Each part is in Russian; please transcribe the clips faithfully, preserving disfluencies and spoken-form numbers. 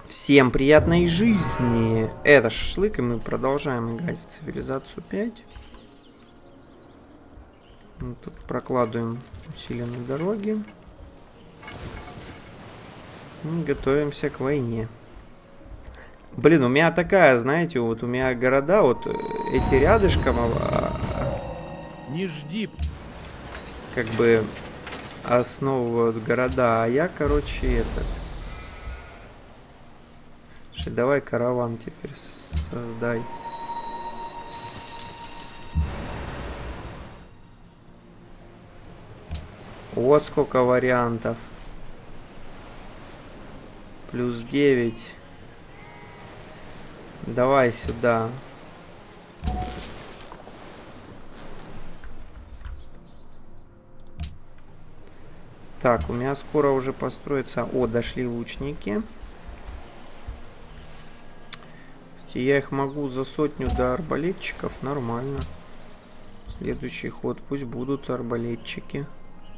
Всем приятной жизни! Это Шашлык, и мы продолжаем играть в Цивилизацию пять. Мы тут прокладываем усиленные дороги. И готовимся к войне. Блин, у меня такая, знаете, вот у меня города, вот эти рядышком, не жди, как бы основывают города, а я, короче, этот... Давай караван теперь создай. Вот сколько вариантов. Плюс девять. Давай сюда. Так, у меня скоро уже построится... О, дошли лучники. Я их могу за сотню до арбалетчиков. Нормально. Следующий ход. Пусть будут арбалетчики.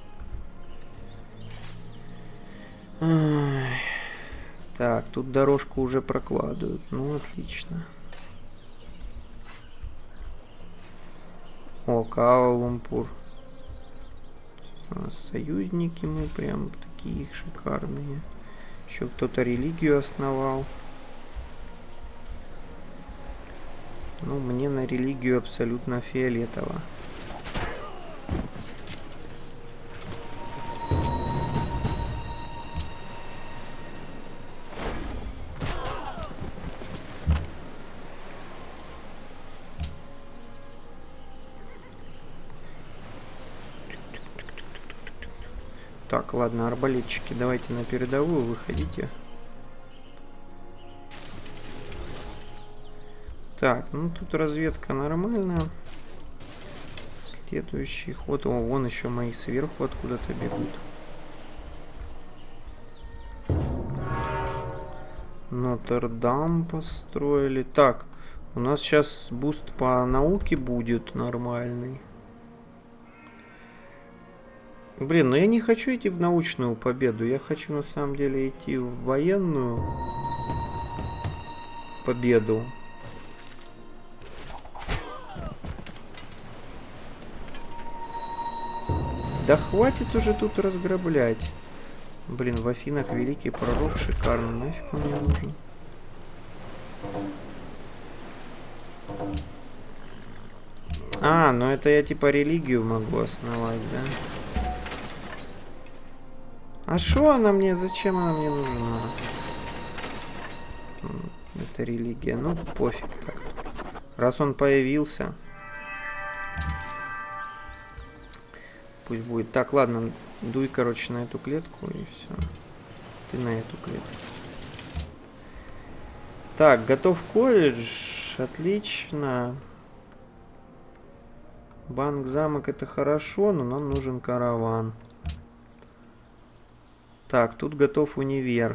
Ай. Так, тут дорожку уже прокладывают. Ну, отлично. О, Куала-Лумпур. Союзники мы прям такие шикарные. Еще кто-то религию основал. Ну, мне на религию абсолютно фиолетово. Так, ладно, арбалетчики, давайте на передовую выходите. Так, ну тут разведка нормальная. Следующий ход. О, вон еще мои сверху откуда-то бегут. Нотр-Дам построили. Так, у нас сейчас буст по науке будет нормальный. Блин, ну я не хочу идти в научную победу. Я хочу на самом деле идти в военную победу. Да хватит уже тут разграблять. Блин, в Афинах великий пророк, шикарно. Нафиг он мне нужен? А, ну это я типа религию могу основать, да? А шо она мне? Зачем она мне нужна? Это религия. Ну, пофиг так. Раз он появился... Пусть будет. Так, ладно, дуй, короче, на эту клетку и все. Ты на эту клетку. Так, готов колледж. Отлично. Банк, замок, это хорошо, но нам нужен караван. Так, тут готов универ.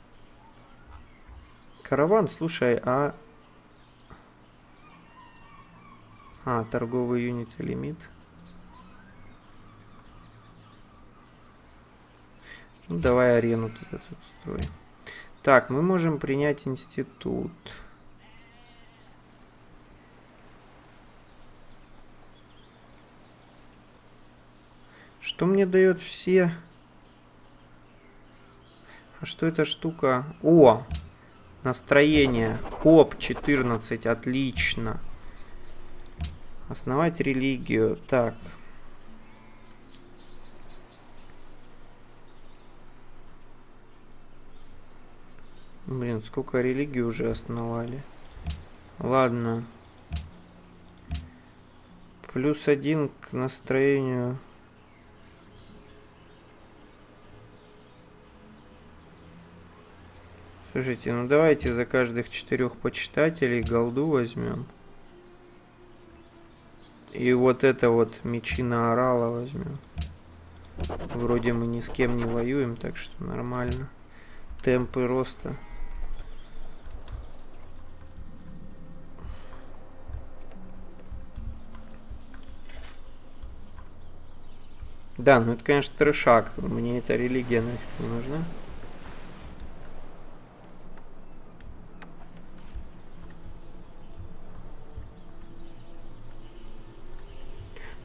Караван, слушай, а... А, торговый юнит и лимит. Ну, давай арену туда тут строй. Так, мы можем принять институт. Что мне дает все? А что эта штука? О! Настроение. Хоп, четырнадцать. Отлично. Основать религию. Так. Блин, сколько религий уже основали. Ладно. Плюс один к настроению. Слушайте, ну давайте за каждых четырех почитателей голду возьмем. И вот это вот мечи на орала возьмем. Вроде мы ни с кем не воюем, так что нормально. Темпы роста. Да, ну это, конечно, трешак. Мне эта религия нафиг не нужна.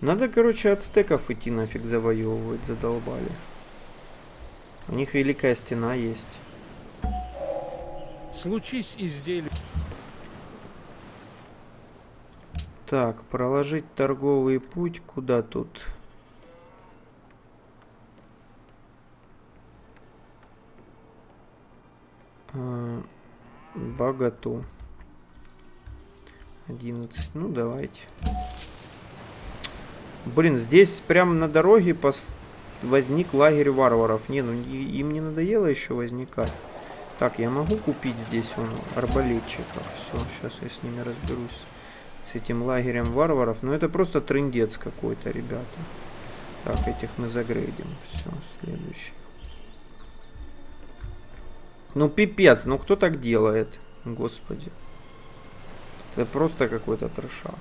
Надо, короче, ацтеков идти нафиг завоевывать, задолбали. У них Великая Стена есть. Случись изделие. Так, проложить торговый путь. Куда тут? А, Богату. одиннадцать. Ну, давайте. Блин, здесь прямо на дороге пос... возник лагерь варваров. Не, ну им не надоело еще возникать. Так, я могу купить здесь вон арбалетчиков. Все, сейчас я с ними разберусь. С этим лагерем варваров. Но это просто трындец какой-то, ребята. Так, этих мы загрейдим. Все, следующий. Ну пипец, ну кто так делает? Господи. Это просто какой-то трешак.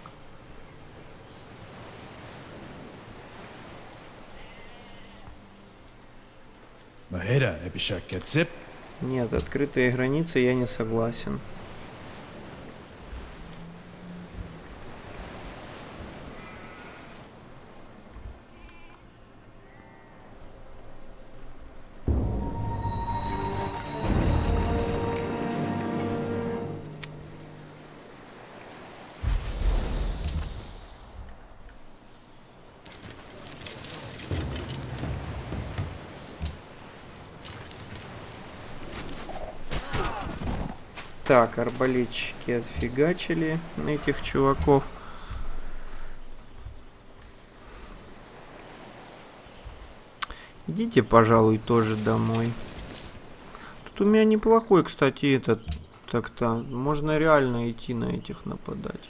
Нет, открытые границы я не согласен. Так, арбалетчики отфигачили этих чуваков. Идите, пожалуй, тоже домой. Тут у меня неплохой, кстати, этот. Так-то можно реально идти на этих нападать.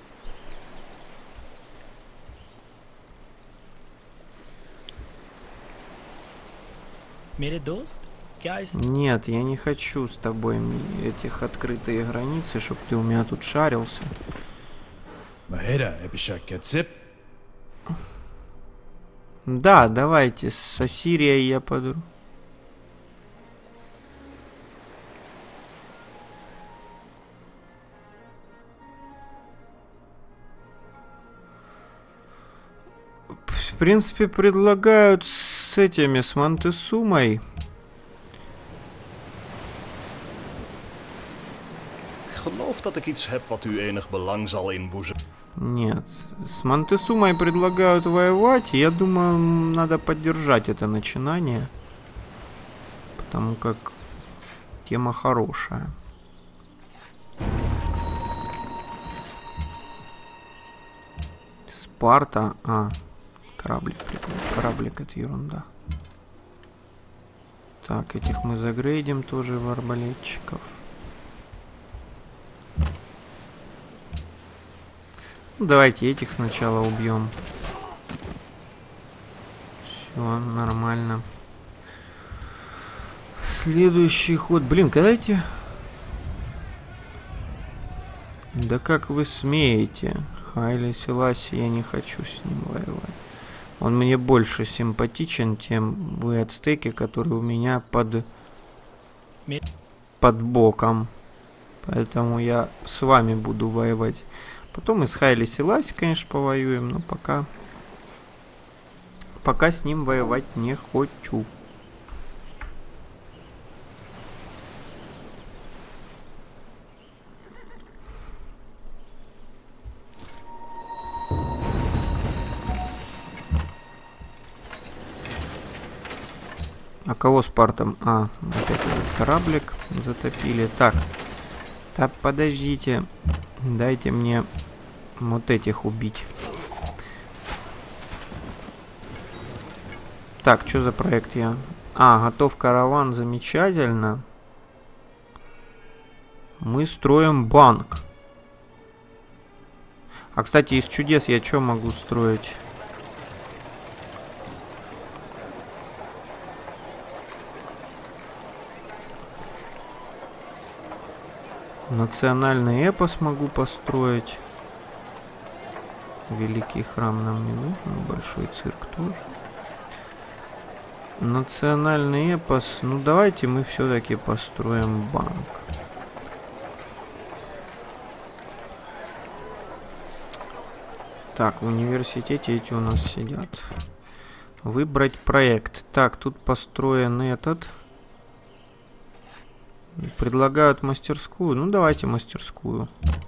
Нет, я не хочу с тобой этих открытые границы, чтобы ты у меня тут шарился. Да, давайте, с Ассирией я подру. В принципе, предлагают с этими, с Монтесумой. Geloof dat ik iets heb wat u enig belang zal inboezemen. Нет, с Монтесумой предлагают воевать, и я думаю, надо поддержать это начинание, потому как тема хорошая. Спарта, а, кораблик, кораблик это ерунда. Так, этих мы загрейдим тоже в арбалетчиков. Давайте этих сначала убьем. Все, нормально. Следующий ход. Блин, когда эти... Да как вы смеете? Хайли Селаси, я не хочу с ним воевать. Он мне больше симпатичен, чем вы ацтеки, которые у меня под... под боком. Поэтому я с вами буду воевать. Потом и с Хайли Селаси, конечно, повоюем, но пока... Пока с ним воевать не хочу. А кого Спартом? А, опять этот кораблик затопили. Так, так, подождите. Дайте мне вот этих убить. Так, что за проект я? А, готов караван, замечательно. Мы строим банк. А, кстати, из чудес я что могу строить? Национальный эпос могу построить. Великий храм нам не нужен. Большой цирк тоже. Национальный эпос. Ну давайте мы все-таки построим банк. Так, в университете эти у нас сидят. Выбрать проект. Так, тут построен этот. Предлагают мастерскую. Ну, давайте мастерскую.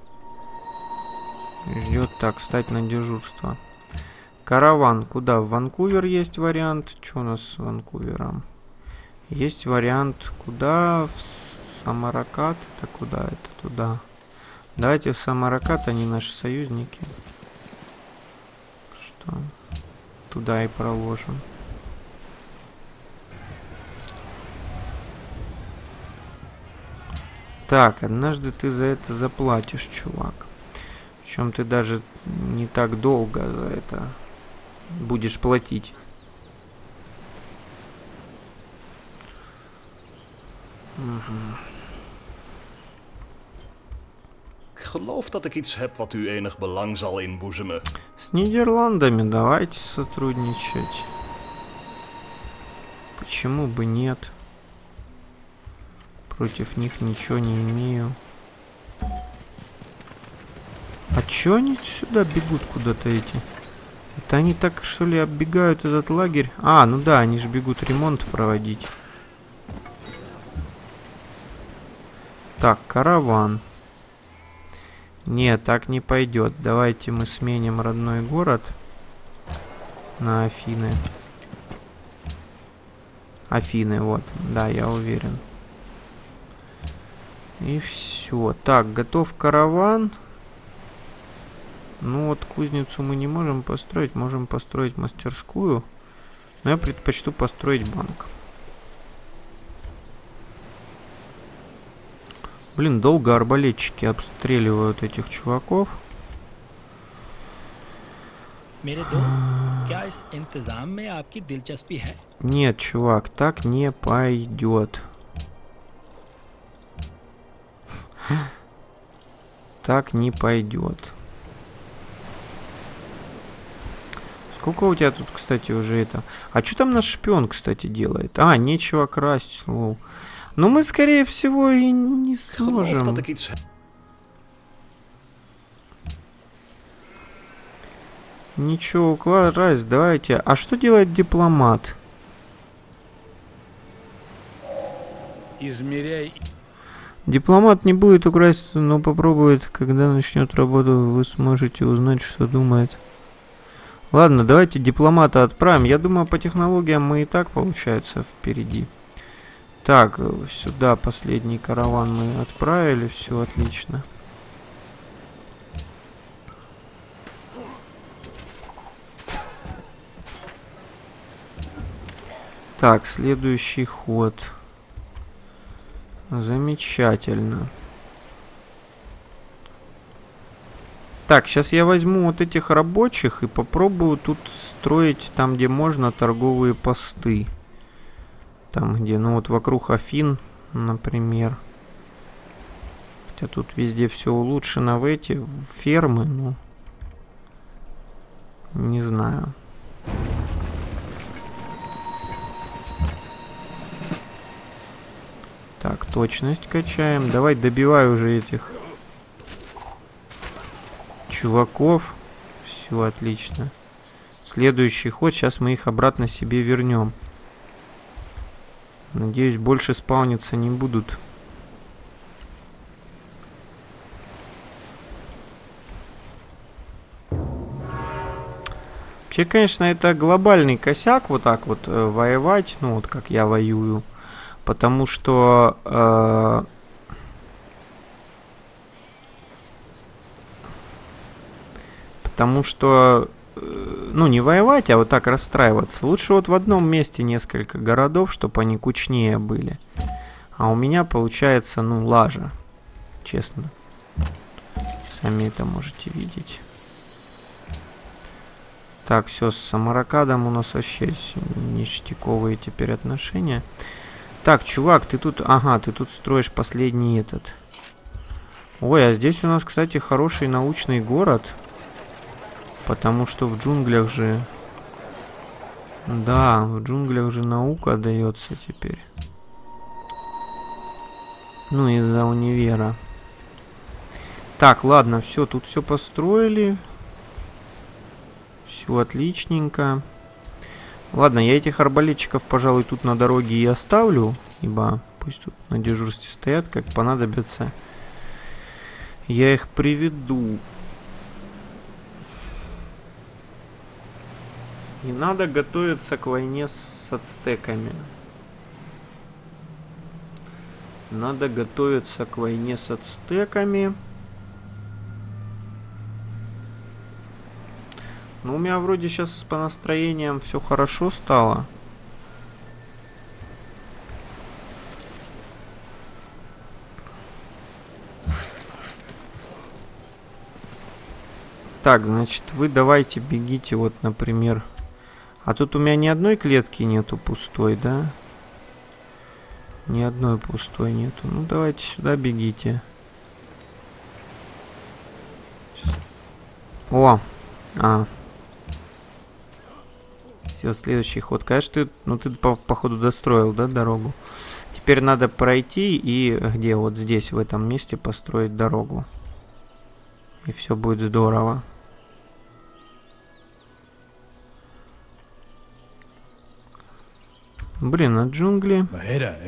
Ждет. Так, встать на дежурство. Караван. Куда? В Ванкувер есть вариант. Что у нас с Ванкувером? Есть вариант. Куда? В Самаракат. Это куда? Это туда. Давайте в Самаракат. Они наши союзники. Что? Туда и проложим. Так, однажды ты за это заплатишь, чувак. Причем ты даже не так долго за это будешь платить. Угу. Ik geloof dat ik iets heb wat u enig belang zal inboezemen. С Нидерландами давайте сотрудничать. Почему бы нет? Против них ничего не имею. А чё они сюда бегут куда-то эти? Это они так, что ли, оббегают этот лагерь? А, ну да, они же бегут ремонт проводить. Так, караван. Нет, так не пойдет. Давайте мы сменим родной город на Афины. Афины, вот. Да, я уверен. И все. Так, готов караван. Ну вот кузницу мы не можем построить. Можем построить мастерскую. Но я предпочту построить банк. Блин, долго арбалетчики обстреливают этих чуваков. Нет, чувак, так не пойдет. Так не пойдет. Сколько у тебя тут, кстати, уже это... А что там наш шпион, кстати, делает? А, нечего красть. Лол. Ну мы, скорее всего, и не сможем. Ничего, класть, давайте. А что делает дипломат? Измеряй. Дипломат не будет украсть, но попробует. Когда начнет работу, вы сможете узнать, что думает. Ладно, давайте дипломата отправим. Я думаю, по технологиям мы и так, получается, впереди. Так, сюда последний караван мы отправили. Все отлично. Так, следующий ход. Замечательно. Так, сейчас я возьму вот этих рабочих и попробую тут строить там, где можно, торговые посты. Там, где, ну вот вокруг Афин, например. Хотя тут везде все улучшено в эти в фермы, ну. Не знаю. Так, точность качаем. Давай добивай уже этих чуваков. Все отлично. Следующий ход. Сейчас мы их обратно себе вернем. Надеюсь, больше спауниться не будут. Вообще, конечно, это глобальный косяк вот так вот э, воевать. Ну, вот как я воюю. Потому что... Э, потому что... Ну, не воевать, а вот так расстраиваться. Лучше вот в одном месте несколько городов, чтобы они кучнее были. А у меня получается, ну, лажа. Честно. Сами это можете видеть. Так, все, с Самаракадом у нас вообще ништяковые теперь отношения. Так, чувак, ты тут... Ага, ты тут строишь последний этот. Ой, а здесь у нас, кстати, хороший научный город. Потому что в джунглях же... Да, в джунглях же наука дается теперь. Ну, из-за универа. Так, ладно, все, тут все построили. Все отличненько. Ладно, я этих арбалетчиков, пожалуй, тут на дороге и оставлю, ибо пусть тут на дежурстве стоят, как понадобится. Я их приведу. И надо готовиться к войне с ацтеками. Надо готовиться к войне с ацтеками. Ну, у меня вроде сейчас по настроениям все хорошо стало. Так, значит, вы давайте бегите, вот, например. А тут у меня ни одной клетки нету пустой, да? Ни одной пустой нету. Ну, давайте сюда бегите. О! А. Все, следующий ход. Конечно, ты, ну ты по, походу достроил, да, дорогу? Теперь надо пройти и где? Вот здесь, в этом месте построить дорогу. И все будет здорово. Блин, а джунгли? У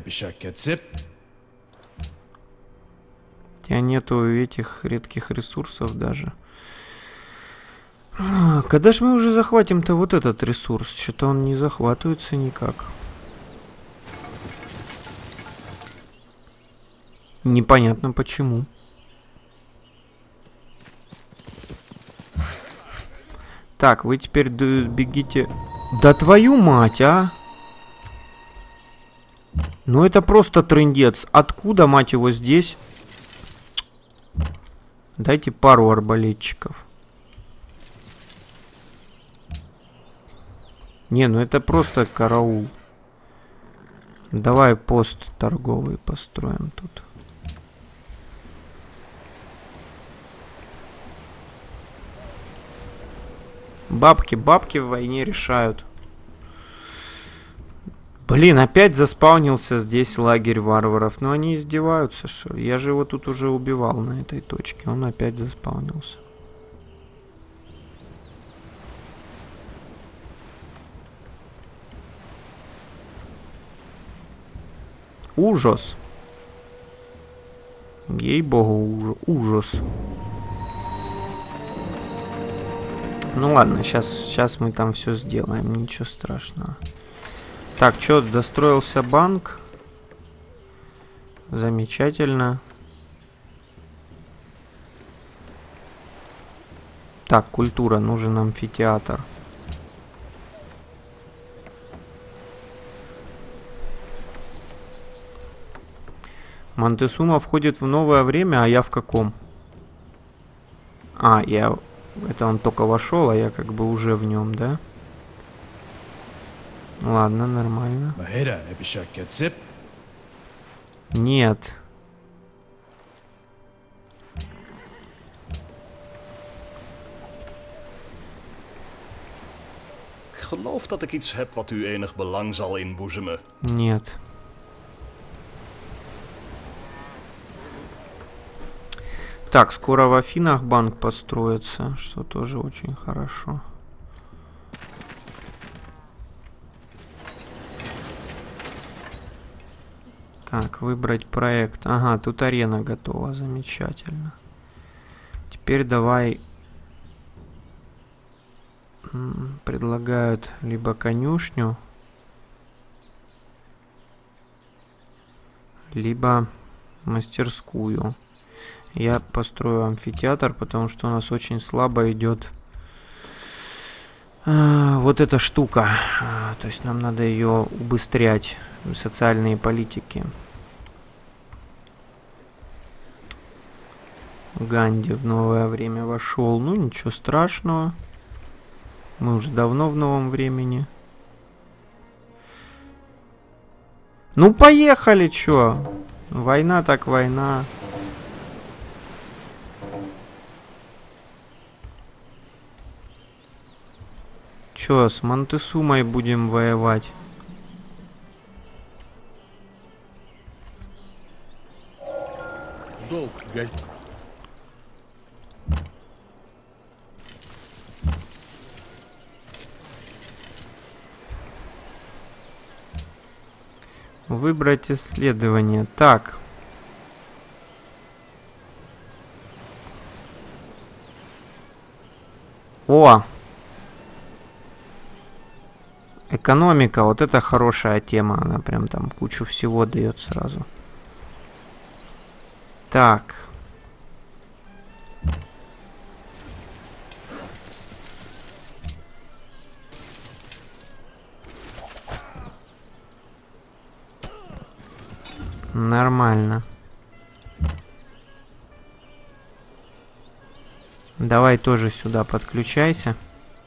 тебя нету этих редких ресурсов даже. А, когда ж мы уже захватим-то вот этот ресурс? Что-то он не захватывается никак. Непонятно почему. Так, вы теперь бегите... Да твою мать, а! Ну это просто трындец. Откуда, мать его, здесь? Дайте пару арбалетчиков. Не, ну это просто караул. Давай пост торговый построим тут. Бабки, бабки в войне решают. Блин, опять заспаунился здесь лагерь варваров. Ну они издеваются, что? Я же его тут уже убивал на этой точке. Он опять заспаунился. Ужас. Ей-богу, ужас. Ну ладно, сейчас, сейчас мы там все сделаем. Ничего страшного. Так, что, достроился банк? Замечательно. Так, культура, нужен амфитеатр. Монтесума входит в новое время, а я в каком? А, я... Это он только вошел, а я как бы уже в нем, да? Ладно, нормально. Нет. Ik geloof dat ik iets heb wat u enig belang zal inboezemen. Нет. Так, скоро в Афинах банк построится, что тоже очень хорошо. Так, выбрать проект. Ага, тут арена готова, замечательно. Теперь давай... Предлагают либо конюшню, либо мастерскую. Я построю амфитеатр, потому что у нас очень слабо идет э, вот эта штука. А, то есть нам надо ее убыстрять. Социальные политики. Ганди в новое время вошел. Ну, ничего страшного. Мы уже давно в новом времени. Ну, поехали, чё? Война так война. Чё, с Монтесумой будем воевать? Долг Выбрать исследование. Так. О! Экономика, вот это хорошая тема. Она прям там кучу всего дает сразу. Так. Нормально. Давай тоже сюда подключайся.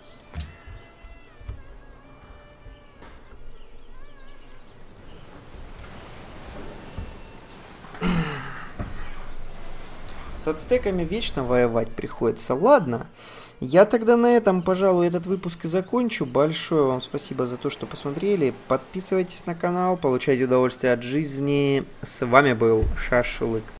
С ацтеками вечно воевать приходится. Ладно, я тогда на этом, пожалуй, этот выпуск и закончу. Большое вам спасибо за то, что посмотрели. Подписывайтесь на канал, получайте удовольствие от жизни. С вами был Шашлык.